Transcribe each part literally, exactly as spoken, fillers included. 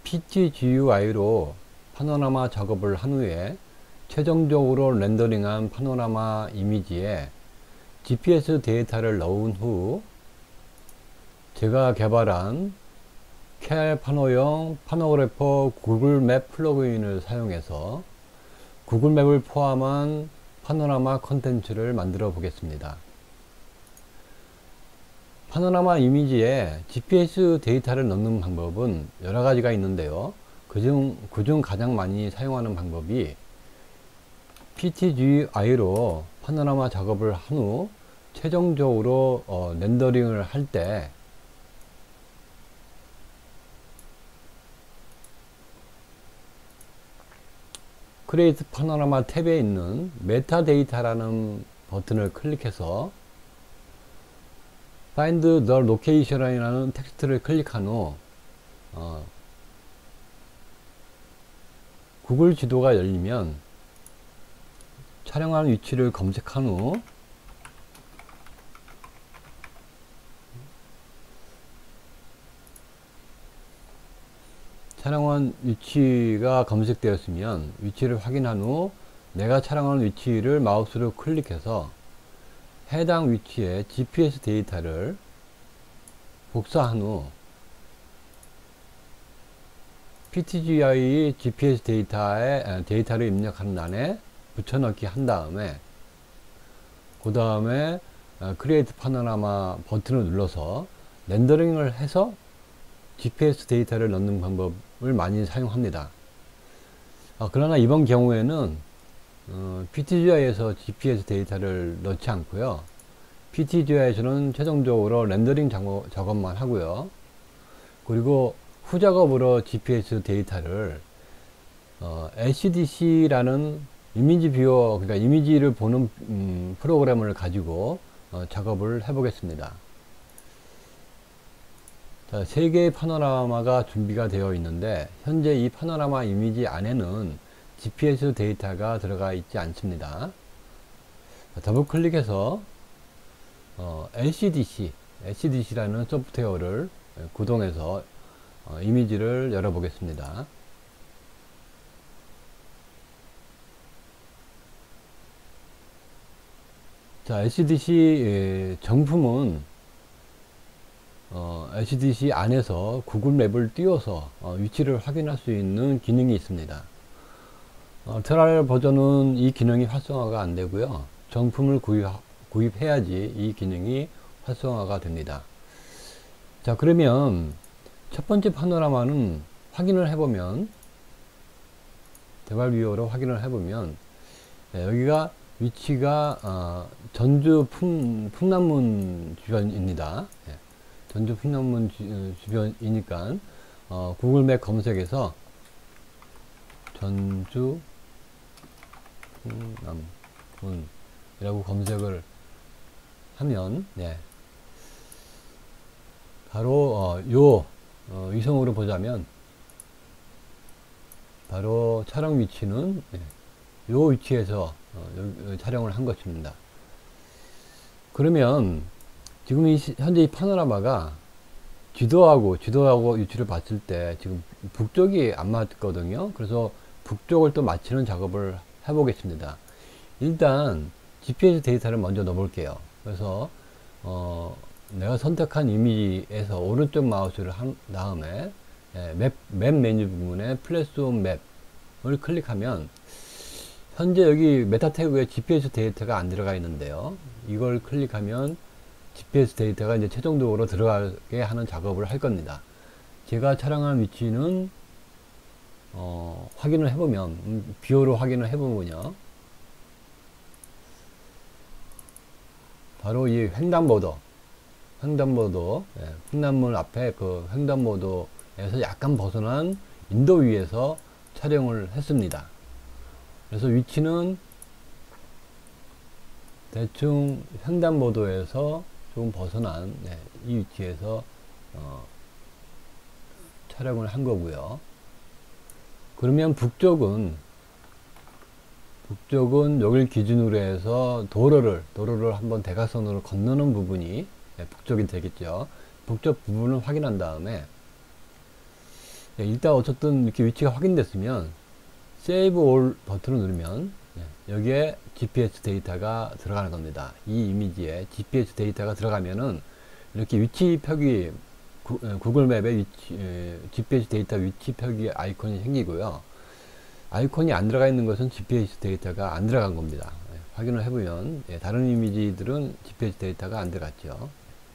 피티지유아이로 파노라마 작업을 한 후에 최종적으로 렌더링한 파노라마 이미지에 지피에스 데이터를 넣은 후 제가 개발한 케이알 파노용 파노그래퍼 구글맵 플러그인을 사용해서 구글맵을 포함한 파노라마 컨텐츠를 만들어 보겠습니다. 파노라마 이미지에 지피에스 데이터를 넣는 방법은 여러 가지가 있는데요. 그중, 그중 가장 많이 사용하는 방법이 피티지유아이로 파노라마 작업을 한 후 최종적으로 어, 렌더링을 할 때 크리에이트 파노라마 탭에 있는 메타데이터라는 버튼을 클릭해서 Find the Location이라는 텍스트를 클릭한 후 어, 구글 지도가 열리면 촬영한 위치를 검색한 후 촬영한 위치가 검색되었으면 위치를 확인한 후 내가 촬영한 위치를 마우스로 클릭해서 해당 위치에 지피에스 데이터를 복사한 후 피티지유아이 지피에스 데이터에 데이터를 입력하는 란에 붙여넣기 한 다음에 그 다음에 크리에이트 파노라마 버튼을 눌러서 렌더링을 해서 지피에스 데이터를 넣는 방법을 많이 사용합니다. 아, 그러나 이번 경우에는 어, 피티지유아이에서 지피에스 데이터를 넣지 않고요. 피티지유아이에서는 최종적으로 렌더링 작업, 작업만 하고요. 그리고 후작업으로 지피에스 데이터를 어, 엘씨디씨라는 이미지 뷰어, 그러니까 이미지를 보는 음, 프로그램을 가지고 어, 작업을 해 보겠습니다. 자, 세 개의 파노라마가 준비가 되어 있는데 현재 이 파노라마 이미지 안에는 지피에스 데이터가 들어가 있지 않습니다. 자, 더블 클릭해서 어, 엘씨디씨, 엘씨디씨라는 소프트웨어를 구동해서 어, 이미지를 열어 보겠습니다. 자, 엘씨디씨 정품은 어, 엘씨디씨 안에서 구글맵을 띄워서 어, 위치를 확인할 수 있는 기능이 있습니다. 어, 트라이얼 버전은 이 기능이 활성화가 안 되고요. 정품을 구입, 구입해야지 이 기능이 활성화가 됩니다. 자, 그러면 첫 번째 파노라마는 확인을 해보면 개발 뷰어로 확인을 해보면 네, 여기가 위치가 어, 전주 풍, 풍남문 주변입니다. 네. 전주 풍남문 주, 주변이니까 어, 구글맵 검색에서 전주 풍남문이라고 검색을 하면 네. 바로 어, 요 어, 위성으로 보자면 바로 촬영 위치는 네. 요 위치에서 어, 여기, 촬영을 한 것입니다. 그러면 지금 이, 현재 이 파노라마가 지도하고 지도하고 위치를 봤을 때 지금 북쪽이 안 맞거든요. 그래서 북쪽을 또 맞추는 작업을 해 보겠습니다. 일단 지피에스 데이터를 먼저 넣어 볼게요. 그래서 어, 내가 선택한 이미지에서 오른쪽 마우스를 한 다음에 예, 맵, 맵 메뉴 부분에 플래스 온 맵을 클릭하면 현재 여기 메타 태그에 지피에스 데이터가 안 들어가 있는데요. 이걸 클릭하면 지피에스 데이터가 이제 최종적으로 들어가게 하는 작업을 할 겁니다. 제가 촬영한 위치는 어, 확인을 해보면 음, 뷰어로 확인을 해보면요. 바로 이 횡단보도, 횡단보도, 예, 풍남문 앞에 그 횡단보도에서 약간 벗어난 인도 위에서 촬영을 했습니다. 그래서 위치는 대충 횡단보도에서 조금 벗어난 네, 이 위치에서 어, 촬영을 한 거고요. 그러면 북쪽은 북쪽은 여길 기준으로 해서 도로를 도로를 한번 대각선으로 건너는 부분이 네, 북쪽이 되겠죠. 북쪽 부분을 확인한 다음에 예, 일단 어쨌든 이렇게 위치가 확인됐으면 Save All 버튼을 누르면 예, 여기에 지피에스 데이터가 들어가는 겁니다. 이 이미지에 지피에스 데이터가 들어가면은 이렇게 위치 표기 구, 구글 맵의 위치, 에, 지피에스 데이터 위치 표기 아이콘이 생기고요. 아이콘이 안 들어가 있는 것은 지피에스 데이터가 안 들어간 겁니다. 예, 확인을 해보면 예, 다른 이미지들은 지피에스 데이터가 안 들어갔죠.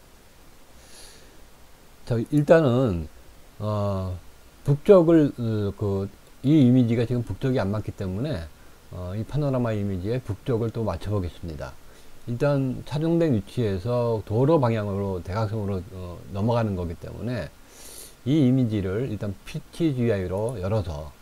자, 일단은 어, 북쪽을 어, 그, 이 이미지가 지금 북쪽이 안 맞기 때문에 어, 이 파노라마 이미지에 북쪽을 또 맞춰 보겠습니다. 일단 촬영된 위치에서 도로 방향으로 대각선으로 어, 넘어가는 거기 때문에 이 이미지를 일단 피티지아이로 열어서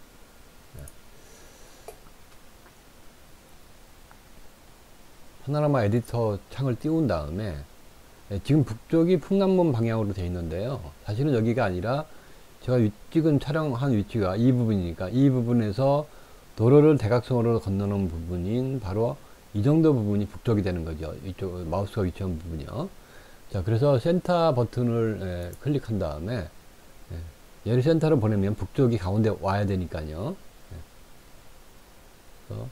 파노라마 에디터 창을 띄운 다음에 예, 지금 북쪽이 풍남문 방향으로 되어 있는데요. 사실은 여기가 아니라 제가 위, 지금 촬영한 위치가 이 부분이니까 이 부분에서 도로를 대각선으로 건너는 부분인 바로 이 정도 부분이 북쪽이 되는 거죠. 이쪽 마우스가 위치한 부분이요. 자, 그래서 센터 버튼을 예, 클릭한 다음에 예, 얘를 센터로 보내면 북쪽이 가운데 와야 되니까요. 예. 그래서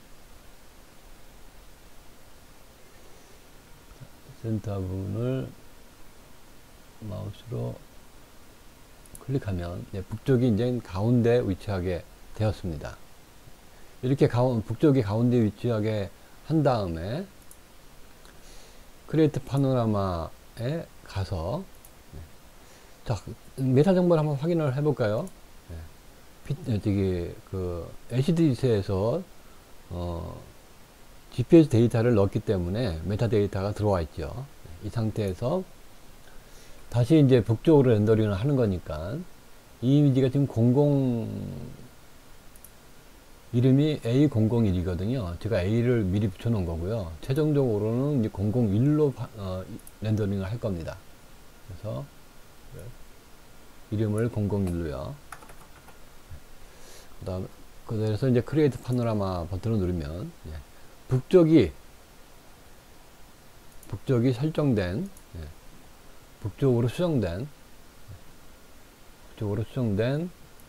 센터 부분을 마우스로 클릭하면 예, 북쪽이 이제 가운데 위치하게 되었습니다. 이렇게 가운, 북쪽이 가운데 위치하게 한 다음에 크리에이트 파노라마에 가서 예, 자, 메타 정보를 한번 확인을 해볼까요? 예, 피, 저기 그 엘시디에서 어, 지피에스 데이터를 넣었기 때문에 메타 데이터가 들어와 있죠. 이 상태에서 다시 이제 북쪽으로 렌더링을 하는 거니까 이 이미지가 지금 공공 이름이 에이 공공일이거든요. 제가 A를 미리 붙여 놓은 거고요. 최종적으로는 이제 공공일로 어, 렌더링을 할 겁니다. 그래서 이름을 공공일로요. 그 다음에 그래서 이제 크리에이트 파노라마 버튼을 누르면 예. 북쪽이 북쪽이 설정된 예, 북쪽으로 수정된 북쪽으로 수정된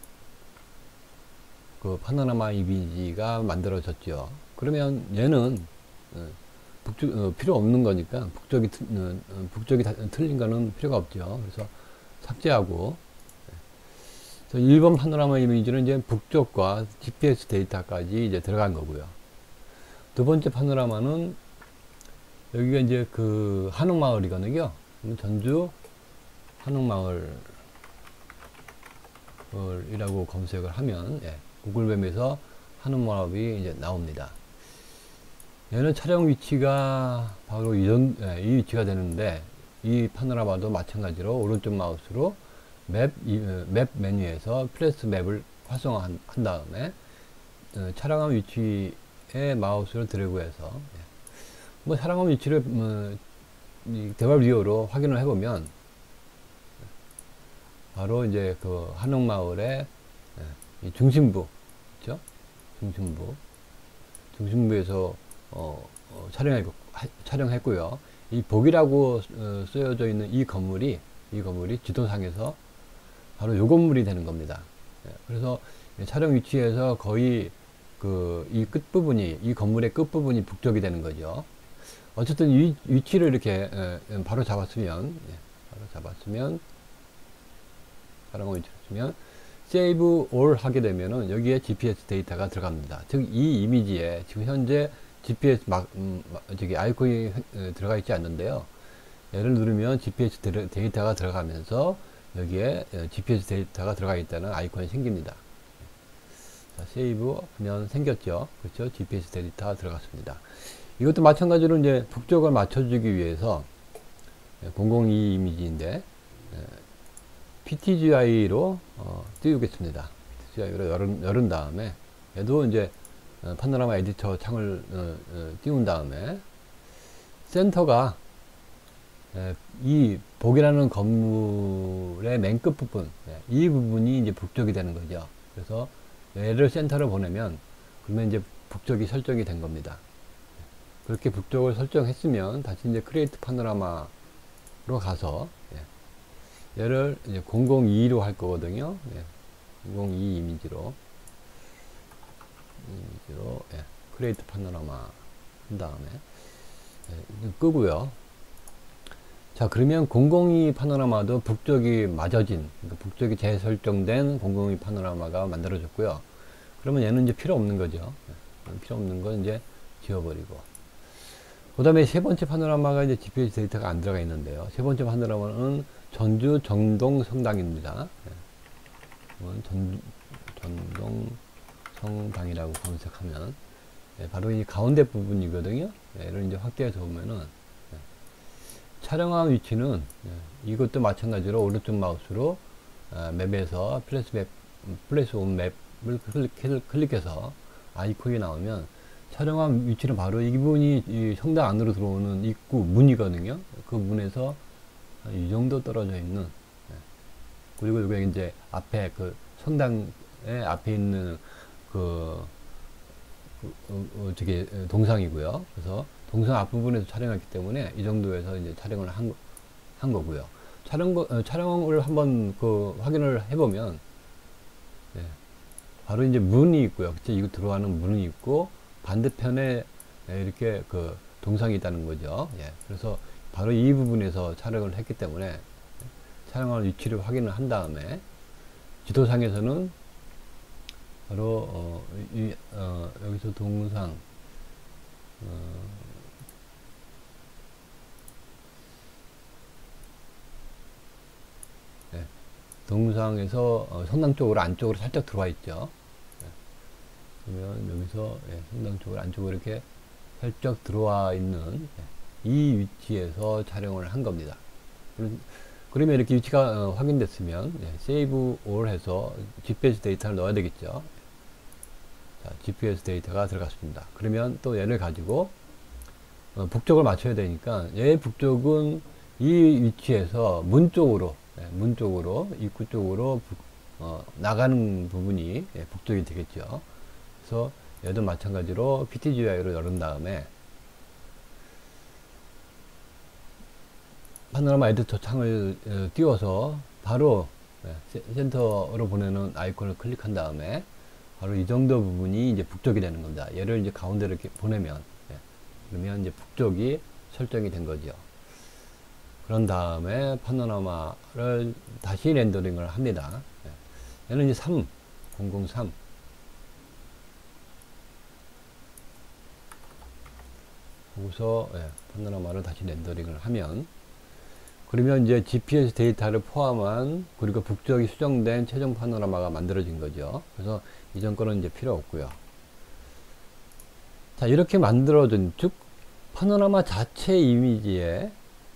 그 파노라마 이미지가 만들어졌죠. 그러면 얘는 예, 북쪽 어, 필요 없는 거니까 북쪽이 어, 북쪽이 다, 틀린 거는 필요가 없죠. 그래서 삭제하고 예. 일 번 파노라마 이미지는 이제 북쪽과 지피에스 데이터까지 이제 들어간 거고요. 두 번째 파노라마는 여기가 이제 그 한옥마을이거든요. 전주 한옥마을이라고 검색을 하면 예, 구글맵에서 한옥마을이 이제 나옵니다. 얘는 촬영 위치가 바로 이, 예, 이 위치가 되는데 이 파노라마도 마찬가지로 오른쪽 마우스로 맵, 이, 맵 메뉴에서 플래스 맵을 활성화한 한 다음에 어, 촬영한 위치 마우스를 드래그해서 예. 뭐 촬영한 위치를 뭐, 대괄 뷰어로 확인을 해보면 바로 이제 그 한옥마을의 예, 중심부, 그렇죠? 중심부, 중심부에서 어, 어, 촬영했고, 하, 촬영했고요. 이 복이라고 어, 쓰여져 있는 이 건물이 이 건물이 지도상에서 바로 이 건물이 되는 겁니다. 예, 그래서 촬영 위치에서 거의 그, 이 끝부분이, 이 건물의 끝부분이 북쪽이 되는 거죠. 어쨌든 위, 위치를 이렇게, 에, 바로 잡았으면, 예, 바로 잡았으면, 바로 위치를 주면, Save All 하게 되면은 여기에 지피에스 데이터가 들어갑니다. 즉, 이 이미지에 지금 현재 지피에스 막, 음, 저기 아이콘이 에, 들어가 있지 않는데요. 얘를 누르면 지피에스 데이터가 들어가면서 여기에 에, 지피에스 데이터가 들어가 있다는 아이콘이 생깁니다. 자, 세이브 하면 생겼죠. 그렇죠. 지피에스 데이터 들어갔습니다. 이것도 마찬가지로 이제 북쪽을 맞춰주기 위해서 공공이 이미지인데 피티지아이로 어, 띄우겠습니다. 피티지아이로 열은, 열은 다음에 얘도 이제 파노라마 에디터 창을 어, 어, 띄운 다음에 센터가 에, 이 복이라는 건물의 맨 끝 부분, 이 부분이 이제 북쪽이 되는 거죠. 그래서 얘를 센터로 보내면 그러면 이제 북쪽이 설정이 된 겁니다. 그렇게 북쪽을 설정했으면 다시 이제 크리에이트 파노라마로 가서 예, 얘를 이제 공공이로 할 거거든요. 예, 공공이 이미지로 이미지로 예, 크리에이트 파노라마 한 다음에 예, 끄고요. 자, 그러면 공공이 파노라마도 북쪽이 맞아진, 그러니까 북쪽이 재설정된 공공이 파노라마가 만들어졌고요. 그러면 얘는 이제 필요 없는 거죠. 예, 필요 없는 건 이제 지워버리고. 그 다음에 세 번째 파노라마가 이제 지피에스 데이터가 안 들어가 있는데요. 세 번째 파노라마는 전주 정동 성당입니다. 예, 전, 전동 성당이라고 검색하면 예, 바로 이 가운데 부분이거든요. 예, 얘를 이제 확대해서 보면은 예, 촬영한 위치는 예, 이것도 마찬가지로 오른쪽 마우스로 아, 맵에서 플레이스 맵, 플레이스 온 맵을 클릭, 클릭해서 아이콘이 나오면 촬영한 위치는 바로 이 부분이 이 성당 안으로 들어오는 입구 문이거든요. 그 문에서 이 정도 떨어져 있는 예, 그리고 여기 이제 앞에 그 성당의 앞에 있는 그 어, 어, 저게 동상이고요. 그래서 동상 앞부분에서 촬영했기 때문에 이 정도에서 이제 촬영을 한, 한 거고요. 촬영, 어, 촬영을 한번 그 확인을 해보면 예, 바로 이제 문이 있고요. 그쵸? 이거 들어가는 문이 있고 반대편에 예, 이렇게 그 동상이 있다는 거죠. 예, 그래서 바로 이 부분에서 촬영을 했기 때문에 예, 촬영하는 위치를 확인을 한 다음에 지도상에서는 바로 어, 이, 어, 여기서 동상 어, 네, 동상에서 어, 성당 쪽으로 안쪽으로 살짝 들어와 있죠. 네, 그러면 여기서 예, 성당 쪽으로 안쪽으로 이렇게 살짝 들어와 있는 예, 이 위치에서 촬영을 한 겁니다. 그러면 이렇게 위치가 어, 확인됐으면 예, Save All 해서 지피에스 데이터를 넣어야 되겠죠. 자, 지피에스 데이터가 들어갔습니다. 그러면 또 얘를 가지고 어, 북쪽을 맞춰야 되니까 얘 북쪽은 이 위치에서 문 쪽으로 예, 문 쪽으로 입구 쪽으로 북, 어, 나가는 부분이 예, 북쪽이 되겠죠. 그래서 얘도 마찬가지로 피티지유아이로 열은 다음에 파노라마 에디터 창을 어, 띄워서 바로 예, 센터로 보내는 아이콘을 클릭한 다음에 바로 이 정도 부분이 이제 북쪽이 되는 겁니다. 얘를 이제 가운데로 이렇게 보내면 예, 그러면 이제 북쪽이 설정이 된 거죠. 그런 다음에 파노라마를 다시 렌더링을 합니다. 예, 얘는 이제 삼, 공공삼 여기서 예, 파노라마를 다시 렌더링을 하면 그러면 이제 지피에스 데이터를 포함한 그리고 북쪽이 수정된 최종 파노라마가 만들어진 거죠. 그래서 이전 거는 이제 필요 없고요. 자, 이렇게 만들어진 즉 파노라마 자체 이미지에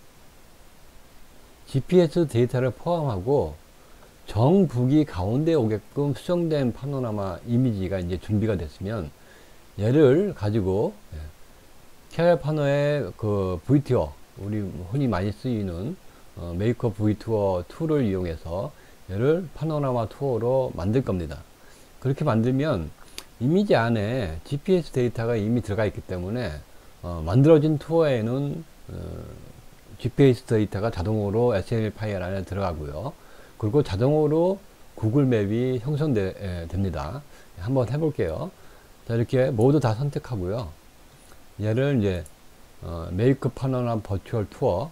지피에스 데이터를 포함하고 정북이 가운데 오게끔 수정된 파노라마 이미지가 이제 준비가 됐으면 얘를 가지고 케어 파노의 그 브이티오 우리 흔히 많이 쓰이는 어, 메이커 브이투어 툴을 이용해서 얘를 파노라마 투어로 만들 겁니다. 그렇게 만들면 이미지 안에 지피에스 데이터가 이미 들어가 있기 때문에 어, 만들어진 투어에는 어, 지피에스 데이터가 자동으로 에스엠엘 파일 안에 들어가고요. 그리고 자동으로 구글 맵이 형성됩니다. 한번 해볼게요. 자, 이렇게 모두 다 선택하고요. 얘를 이제 어, 메이크 파노라마 버추얼 투어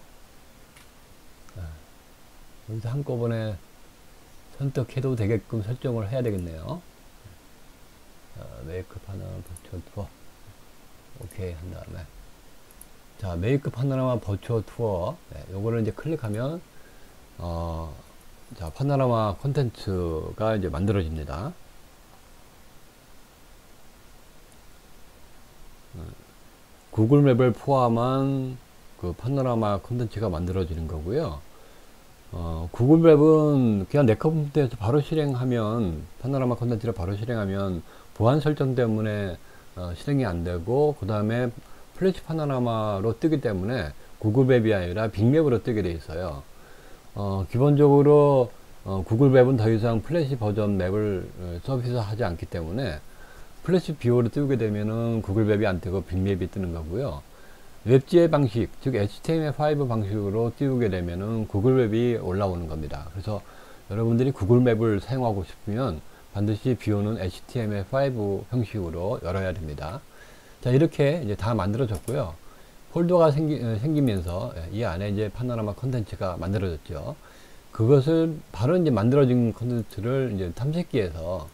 여기서 한꺼번에 선택해도 되게끔 설정을 해야 되겠네요. 자, 메이크 파노라마 버추얼 투어 오케이 한 다음에 자 메이크 파노라마 버추얼 투어 네, 요거를 이제 클릭하면 어, 자 파노라마 콘텐츠가 이제 만들어집니다. 구글 맵을 포함한 그 파노라마 콘텐츠가 만들어지는 거고요. 어, 구글 맵은 그냥 내 컴퓨터에서 바로 실행하면 파노라마 콘텐츠를 바로 실행하면 보안 설정 때문에 어, 실행이 안 되고 그 다음에 플래시 파노라마로 뜨기 때문에 구글 맵이 아니라 빅맵으로 뜨게 돼 있어요. 어, 기본적으로 어, 구글 맵은 더 이상 플래시 버전 맵을 어, 서비스하지 않기 때문에 플래시 비오로 띄우게 되면은 구글 맵이 안 뜨고 빅맵이 뜨는 거고요. 웹지의 방식, 즉 에이치티엠엘 파이브 방식으로 띄우게 되면은 구글 웹이 올라오는 겁니다. 그래서 여러분들이 구글 맵을 사용하고 싶으면 반드시 비오는 에이치티엠엘 파이브 형식으로 열어야 됩니다. 자, 이렇게 이제 다 만들어졌고요. 폴더가 생기, 생기면서 이 안에 이제 파노라마 컨텐츠가 만들어졌죠. 그것을 바로 이제 만들어진 컨텐츠를 이제 탐색기에서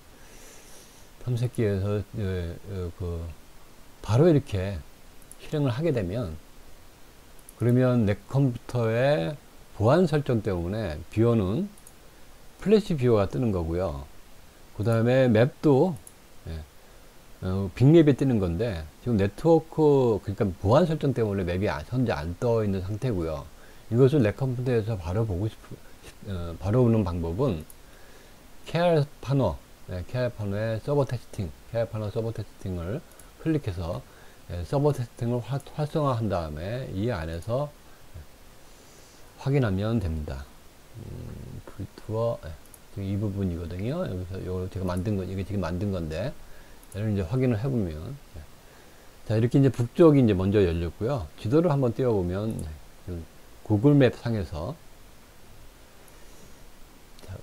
탐색기에서 그 바로 이렇게 실행을 하게 되면, 그러면 내 컴퓨터의 보안 설정 때문에 비오는 플래시 비오가 뜨는 거고요. 그 다음에 맵도 예, 어, 빅맵이 뜨는 건데, 지금 네트워크, 그러니까 보안 설정 때문에 맵이 현재 안 떠 있는 상태고요. 이것을 내 컴퓨터에서 바로 보고 싶, 어, 바로 보는 방법은 케이알 파너, 예, 케이알 파너의 서버 테스팅, 케이알 파너 서버 테스팅을 클릭해서 예, 서버 테스팅을 화, 활성화한 다음에 이 안에서 예, 확인하면 됩니다. 음, 불투어 예, 이 부분이거든요. 여기서 요 제가 만든 거, 이게 지금 만든 건데, 얘를 이제 확인을 해보면, 예. 자, 이렇게 이제 북쪽이 이제 먼저 열렸고요. 지도를 한번 띄워보면 예, 구글 맵 상에서 자,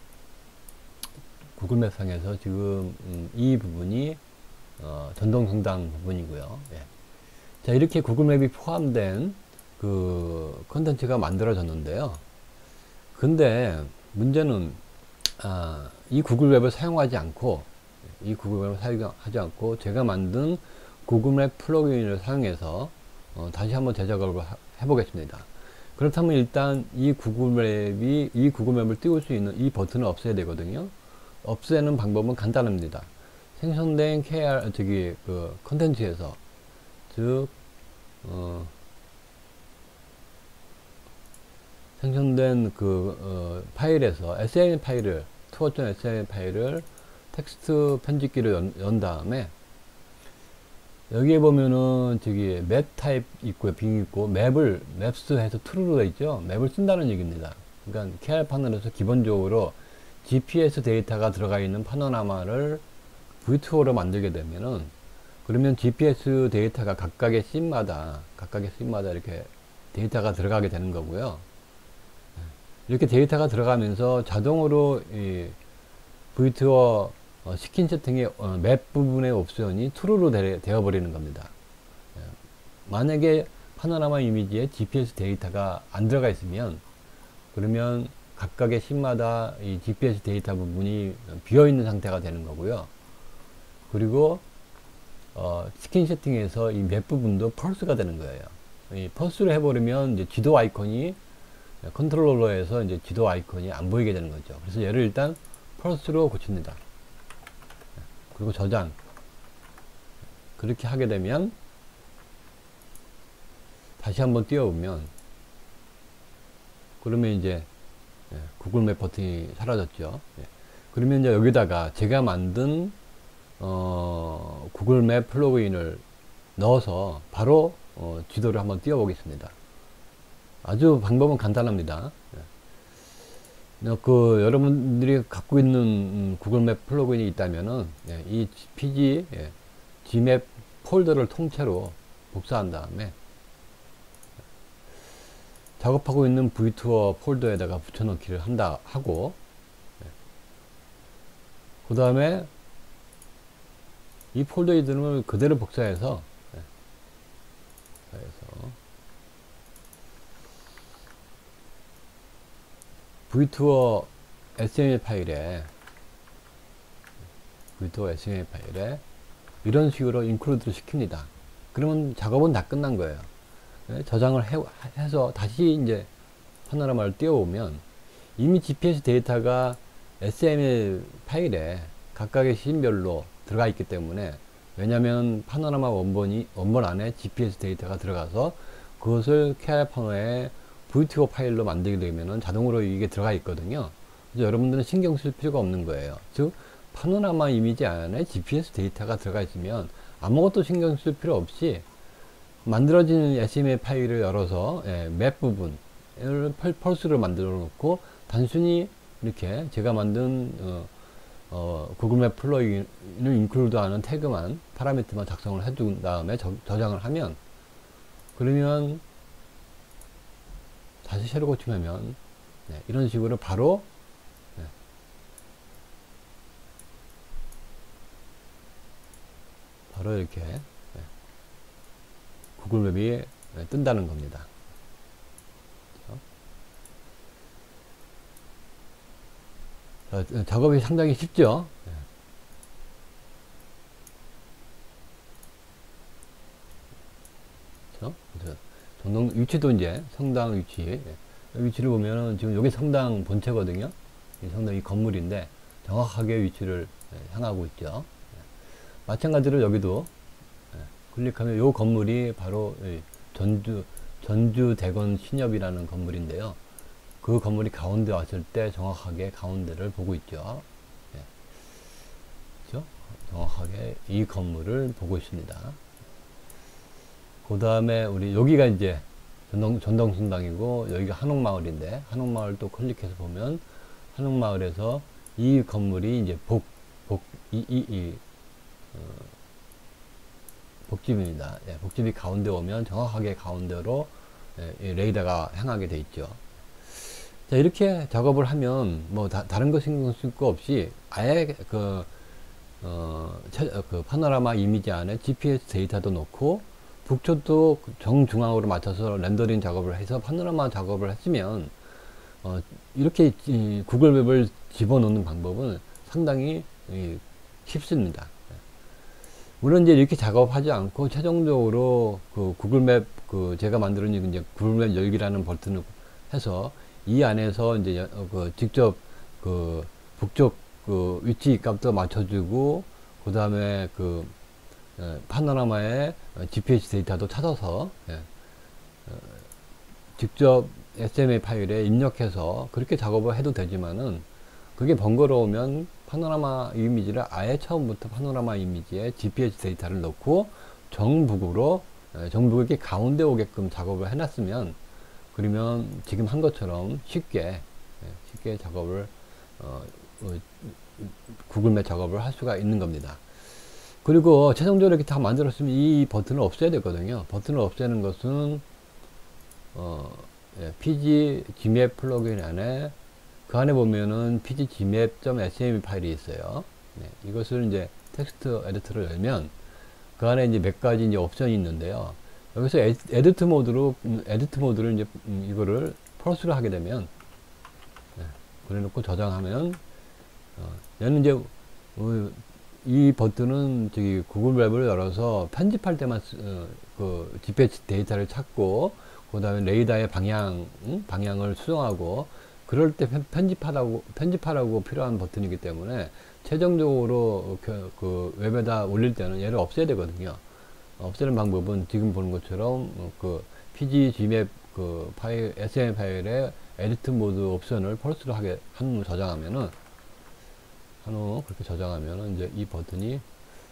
구글 맵 상에서 지금 음, 이 부분이 어, 전동성당 부분이고요. 예. 자, 이렇게 구글 맵이 포함된 그 컨텐츠가 만들어졌는데요. 근데 문제는 아, 이 구글 맵을 사용하지 않고 이 구글 맵을 사용하지 않고 제가 만든 구글 맵 플러그인을 사용해서 어, 다시 한번 제작을 해 보겠습니다. 그렇다면 일단 이 구글 맵이 이 구글 맵을 띄울 수 있는 이 버튼을 없애야 되거든요. 없애는 방법은 간단합니다. 생성된 케이알 저기 그 컨텐츠에서, 즉 어, 생성된 그 어, 파일에서 에스엠엘 파일을 투어.에스엠엘 파일을 텍스트 편집기를 연, 연 다음에 여기에 보면은 저기 맵 타입 있고요, 빙 있고, 맵을 맵스 해서 true로 되어 있죠. 맵을 쓴다는 얘기입니다. 그러니까 케이알 파너에서 기본적으로 지피에스 데이터가 들어가 있는 파노라마를 브이투어로 만들게 되면은, 그러면 지피에스 데이터가 각각의 씬마다 각각의 씬마다 이렇게 데이터가 들어가게 되는 거고요. 이렇게 데이터가 들어가면서 자동으로 이 브이투어 어, 스킨 세팅의 어, 맵 부분의 옵션이 true로 되어 버리는 겁니다. 예. 만약에 파노라마 이미지에 지피에스 데이터가 안 들어가 있으면, 그러면 각각의 씬마다 이 지피에스 데이터 부분이 비어 있는 상태가 되는 거고요. 그리고 어, 스킨 세팅에서 이 맵 부분도 펄스가 되는 거예요. 이 펄스를 해버리면 이제 지도 아이콘이 컨트롤러에서 이제 지도 아이콘이 안 보이게 되는 거죠. 그래서 얘를 일단 펄스로 고칩니다. 그리고 저장. 그렇게 하게 되면 다시 한번 띄워보면, 그러면 이제 구글 맵 버튼이 사라졌죠. 그러면 이제 여기다가 제가 만든 어, 구글 맵 플러그인을 넣어서 바로 어, 지도를 한번 띄워보겠습니다. 아주 방법은 간단합니다. 그 여러분들이 갖고 있는 음, 구글 맵 플러그인이 있다면은 예, 이 피지 예, 지맵 폴더를 통째로 복사한 다음에 작업하고 있는 브이투어 폴더에다가 붙여넣기를 한다 하고, 예, 그 다음에 이 폴더 이름을 그대로 복사해서 예, 복사해서 브이투어 에스엠엘 파일에 브이투어 에스엠엘 파일에 이런 식으로 인클루드를 시킵니다. 그러면 작업은 다 끝난 거예요. 네, 저장을 해, 해서 다시 이제 파노라마를 띄워오면 이미 지피에스 데이터가 에스엠엘 파일에 각각의 시인별로 들어가 있기 때문에, 왜냐하면 파노라마 원본이 원본 안에 지피에스 데이터가 들어가서 그것을 케이알 파너에 브이투어 파일로 만들게 되면은 자동으로 이게 들어가 있거든요. 그래서 여러분들은 신경 쓸 필요가 없는 거예요. 즉 파노라마 이미지 안에 지피에스 데이터가 들어가 있으면 아무것도 신경 쓸 필요 없이 만들어진 에스엠엘 파일을 열어서 예, 맵 부분을 펄스로 만들어 놓고 단순히 이렇게 제가 만든 어, 어, 구글 맵 플러그인을 인클루드하는 태그만, 파라미터만 작성을 해둔 다음에 저, 저장을 하면, 그러면 다시 새로 고치면 네, 이런 식으로 바로 바로 이렇게 구글 맵이 뜬다는 겁니다. 자, 작업이 상당히 쉽죠. 그래서 정동 위치도 이제 성당 위치, 위치를 보면은 지금 여기 성당 본체거든요. 이 성당 이 건물인데 정확하게 위치를 향하고 있죠. 마찬가지로 여기도 클릭하면 이 건물이 바로 전주 전주대건 신협이라는 건물인데요. 그 건물이 가운데 왔을 때 정확하게 가운데를 보고 있죠. 그렇죠? 정확하게 이 건물을 보고 있습니다. 그 다음에 우리 여기가 이제 전동, 전동신당이고 여기가 한옥마을인데 한옥마을 또 클릭해서 보면 한옥마을에서 이 건물이 이제 복, 복, 이, 이, 이, 어, 복집입니다. 예, 복집이 가운데 오면 정확하게 가운데로 예, 레이더가 향하게 돼 있죠. 자, 이렇게 작업을 하면 뭐 다, 다른 거 신경 쓸 거 없이 아예 그, 어, 그 파노라마 이미지 안에 지피에스 데이터도 넣고 북쪽도 정중앙으로 맞춰서 렌더링 작업을 해서 파노라마 작업을 했으면 어, 이렇게 이 구글 맵을 집어넣는 방법은 상당히 이, 쉽습니다. 물론 이제 이렇게 작업하지 않고 최종적으로 그 구글 맵 그 제가 만드는 이제 구글 맵 열기라는 버튼을 해서 이 안에서 이제 어, 그 직접 그 북쪽 그 위치 값도 맞춰주고 그 다음에 그 예, 파노라마의 지피에스 데이터도 찾아서 예, 어, 직접 에스엠에이 파일에 입력해서 그렇게 작업을 해도 되지만은 그게 번거로우면 파노라마 이미지를 아예 처음부터 파노라마 이미지에 지피에스 데이터를 넣고 정북으로 예, 정북에 가운데 오게끔 작업을 해놨으면 그러면 지금 한 것처럼 쉽게 예, 쉽게 작업을 어, 어, 구글맵 작업을 할 수가 있는 겁니다. 그리고 최종적으로 이렇게 다 만들었으면 이 버튼을 없애야 되거든요. 버튼을 없애는 것은 어, 예, 피지 지맵 플러그인 안에 그 안에 보면은 피지 지맵.에스엠이 파일이 있어요. 네, 이것을 이제 텍스트 에디터를 열면 그 안에 이제 몇 가지 이제 옵션이 있는데요. 여기서 에, 에디트 모드로 음, 에디트 모드를 이제 음, 이거를 펄스를 하게 되면 네, 그래놓고 저장하면 어, 얘는 이제 어, 이 버튼은 저기 구글 맵을 열어서 편집할 때만 쓰, 어, 그 지피에스 데이터를 찾고 그 다음에 레이더의 방향 응? 방향을 수정하고 그럴 때 편집하라고 편집하라고 필요한 버튼이기 때문에 최종적으로 그, 그 웹에다 올릴 때는 얘를 없애야 되거든요. 없애는 방법은 지금 보는 것처럼 그 피지 지맵 그 파일 에스엠 파일에 에디트 모드 옵션을 펄스로 하게 한 후 저장하면은 한 후 그렇게 저장하면은 이제 이 버튼이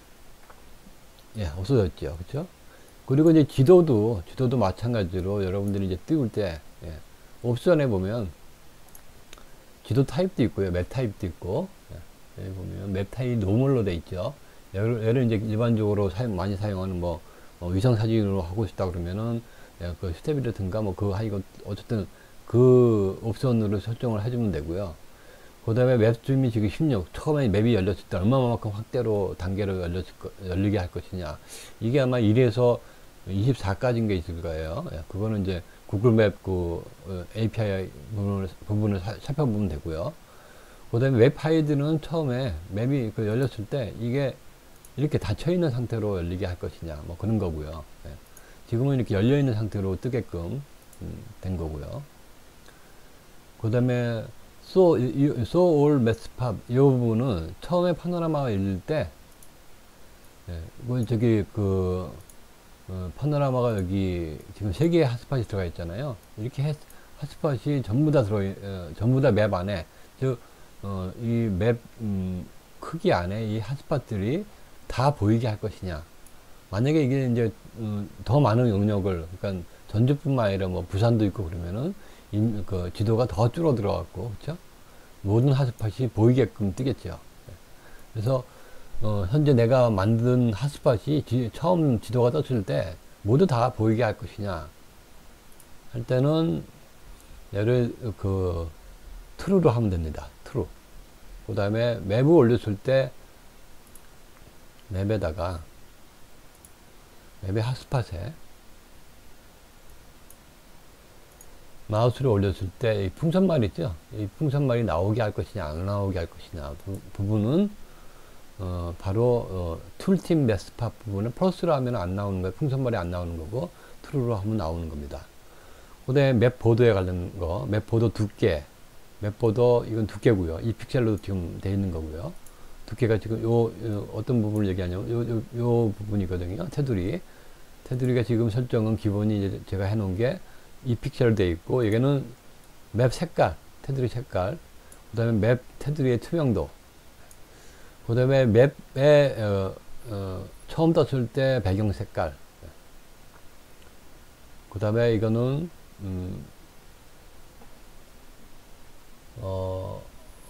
예 없어졌죠, 그렇죠? 그리고 이제 지도도 지도도 마찬가지로 여러분들이 이제 띄울 때 예, 옵션에 보면 지도 타입도 있고요, 맵 타입도 있고 예, 여기 보면 맵 타입이 노멀로 돼 있죠. 얘를, 얘를 이제 일반적으로 사용, 많이 사용하는 뭐 어, 위성 사진으로 하고 싶다 그러면은 예, 그 스텝이라든가 뭐 그 하이고 어쨌든 그 옵션으로 설정을 해주면 되고요. 그 다음에 맵 줌이 지금 십육 처음에 맵이 열렸을 때 얼마만큼 확대로 단계로 열렸을 거, 열리게 할 것이냐 이게 아마 일에서 이십사까지인 게 있을 거예요. 예, 그거는 이제 구글 맵 그 어, 에이피아이 부분을, 부분을 사, 살펴보면 되고요. 그 다음에 웹 파일들은 처음에 맵이 그 열렸을 때 이게 이렇게 닫혀 있는 상태로 열리게 할 것이냐 뭐 그런 거고요. 예. 지금은 이렇게 열려 있는 상태로 뜨게끔 음, 된 거고요. 그 다음에 so, so all mapspap 이 부분은 처음에 파노라마가 열릴 때 예, 이건 저기 그 어, 파노라마가 여기 지금 세 개의 핫스팟이 들어가 있잖아요. 이렇게 해, 핫스팟이 전부 다 들어 어, 전부 다 맵 안에 즉 어, 이 맵 음, 크기 안에 이 핫스팟들이 다 보이게 할 것이냐. 만약에 이게 이제 음, 더 많은 영역을 그러니까 전주뿐만 아니라 뭐 부산도 있고 그러면은 인, 그 지도가 더 줄어들어 갖고 그렇죠? 모든 핫스팟이 보이게끔 뜨겠죠. 그래서 어, 현재 내가 만든 핫스팟이 지, 처음 지도가 떴을 때 모두 다 보이게 할 것이냐 할 때는 얘를 그 true로 하면 됩니다. true. 그 다음에 맵을 올렸을 때 맵에다가 맵의 핫스팟에 마우스를 올렸을 때 이 풍선말 있죠? 이 풍선말이 나오게 할 것이냐 안 나오게 할 것이냐 부, 부분은 어, 바로 어, 툴팁 메스팟 부분은 플러스로 하면 안 나오는 거예요. 풍선말이 안 나오는 거고 트루로 하면 나오는 겁니다. 그 다음에 맵 보도에 관련 거, 맵 보도 두께, 맵 보도 이건 두께고요. 이 픽셀로 지금 되어 있는 거고요. 두께가 지금 요, 요 어떤 부분을 얘기하냐면 요, 요, 요 부분이거든요. 테두리. 테두리가 지금 설정은 기본이 이제 제가 해놓은 게 이 픽셀로 되어 있고 여기는 맵 색깔, 테두리 색깔, 그 다음에 맵 테두리의 투명도, 그 다음에 맵에 어, 어, 처음 떴을 때 배경 색깔, 그 다음에 이거는 음, 어,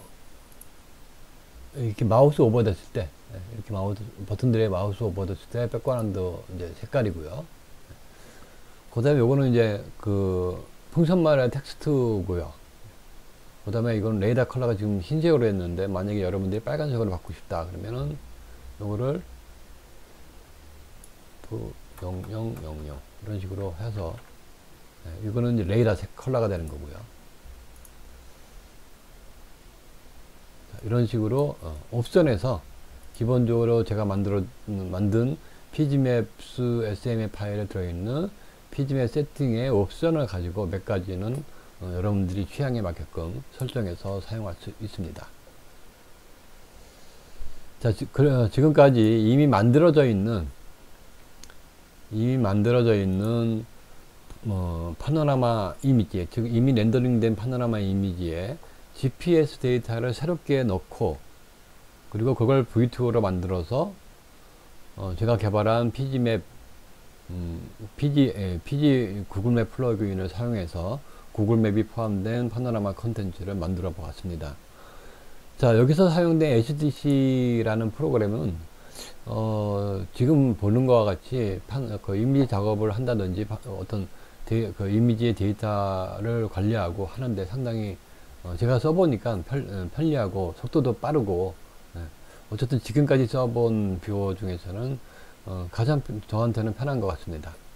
이렇게 마우스 오버됐을 때, 이렇게 마우스 버튼들의 마우스 오버됐을 때 백그라운드 이제 색깔이고요. 그 다음에 요거는 이제 그 풍선말의 텍스트고요. 그 다음에 이건 레이더 컬러가 지금 흰색으로 했는데 만약에 여러분들이 빨간색으로 바꾸고 싶다 그러면은 요거를 영영영영 이런 식으로 해서 네, 이거는 이제 레이더 색 컬러가 되는 거고요. 자, 이런 식으로 어, 옵션에서 기본적으로 제가 만들어 만든 피지맵스 에스엠엘 파일에 들어있는 피지맵 세팅의 옵션을 가지고 몇 가지는 어, 여러분들이 취향에 맞게끔 설정해서 사용할 수 있습니다. 자, 지, 그, 지금까지 이미 만들어져 있는 이미 만들어져 있는 어, 파노라마 이미지, 즉 이미 렌더링된 파노라마 이미지에 지피에스 데이터를 새롭게 넣고 그리고 그걸 브이투어로 만들어서 어, 제가 개발한 피지맵 음, 피지, 예, 피지 구글맵 플러그인을 사용해서 구글맵이 포함된 파노라마 컨텐츠를 만들어 보았습니다. 자, 여기서 사용된 에이치디씨라는 프로그램은 어, 지금 보는 것과 같이 판, 그 이미지 작업을 한다든지 파, 어떤 데, 그 이미지의 데이터를 관리하고 하는데 상당히 어, 제가 써보니까 편, 편리하고 속도도 빠르고 예, 어쨌든 지금까지 써본 뷰어 중에서는 어, 가장 저한테는 편한 것 같습니다.